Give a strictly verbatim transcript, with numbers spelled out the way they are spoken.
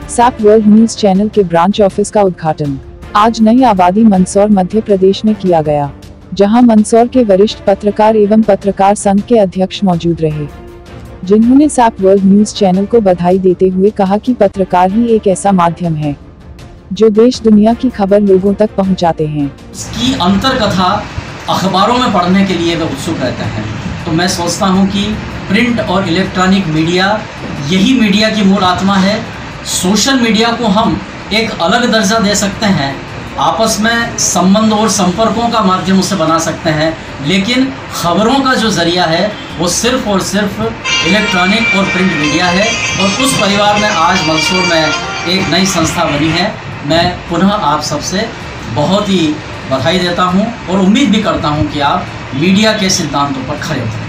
SAP world news channel के branch office का उद्घाटन आज नई आबादी मंदसौर मध्य प्रदेश में किया गया, जहां मंदसौर के वरिष्ठ पत्रकार एवं पत्रकार संघ के अध्यक्ष मौजूद रहे, जिन्होंने सैप वर्ल्ड न्यूज चैनल को बधाई देते हुए कहा कि पत्रकार ही एक ऐसा माध्यम है जो देश दुनिया की खबर लोगों तक पहुंचाते हैं। इसकी अंतर कथा अखबारों में पढ़ने के लिए वे उत्सुक रहते हैं, तो मैं सोचता हूं कि प्रिंट और इलेक्ट्रॉनिक मीडिया यही मीडिया की मूल आत्मा है। सोशल मीडिया को हम एक अलग दर्जा दे सकते हैं, आपस में संबंध और संपर्कों का माध्यम उसे बना सकते हैं, लेकिन खबरों का जो जरिया है वो सिर्फ और सिर्फ इलेक्ट्रॉनिक और प्रिंट मीडिया है। और उस परिवार में आज मंदसौर में एक नई संस्था बनी है। मैं पुनः आप सबसे बहुत ही बधाई देता हूं और उम्मीद भी करता हूं कि आप मीडिया के सिद्धांतों पर खरे उतरें।